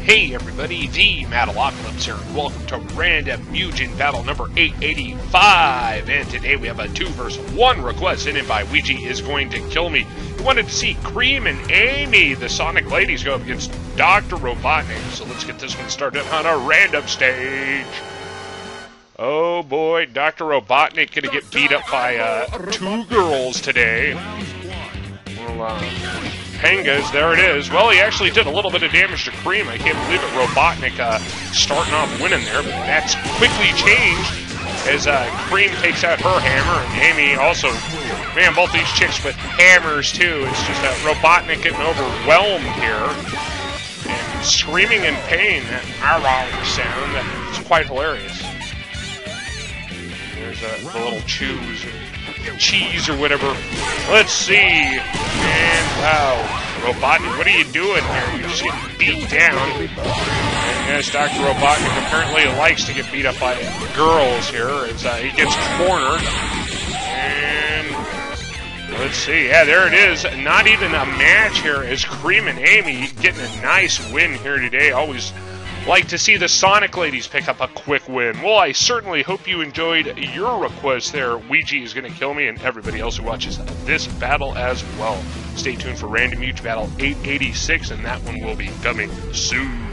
Hey everybody, TheMattalocalypse here, and welcome to Random Mugen Battle number 885. And today we have a 2-versus-1 request sent in by Weegeeisgoingtokillme. He wanted to see Cream and Amy, the Sonic ladies, go up against Dr. Robotnik. So let's get this one started on a random stage. Oh boy, Dr. Robotnik gonna get beat up by two girls today. Well, Pengas, there it is. Well, he actually did a little bit of damage to Cream. I can't believe it. Robotnik starting off winning there, but that's quickly changed as Cream takes out her hammer, and Amy also, man, both these chicks with hammers too. It's just Robotnik getting overwhelmed here and screaming in pain. That "arr" sound, that's quite hilarious. There's the little cheese or whatever. Let's see. And wow, Robotnik, what are you doing here? You're just getting beat down. And yes, Dr. Robotnik apparently likes to get beat up by girls here as he gets cornered. And let's see. Yeah, there it is. Not even a match here as Cream and Amy getting a nice win here today. Always like to see the Sonic ladies pick up a quick win. Well, I certainly hope you enjoyed your request there. Weegeeisgoingtokillme and everybody else who watches this battle as well. Stay tuned for Random Mugen Battle 886, and that one will be coming soon.